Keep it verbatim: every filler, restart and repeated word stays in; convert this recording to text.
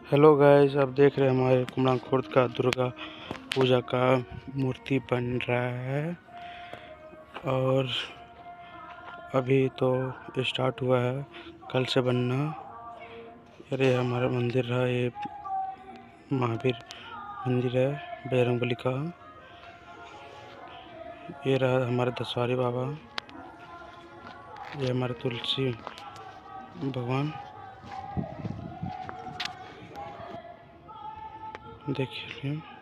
Hello guys, आप देख रहे हैं हमारे कुमड़ा खुर्द का दुर्गा पूजा का मूर्ति बन रहा है और अभी तो स्टार्ट हुआ है, कल से बनना। अरे हमारा मंदिर है, ये महावीर मंदिर है बजरंगबली का। ये रहा हमारे दशवारी बाबा, ये हमारे तुलसी भगवान। देखिए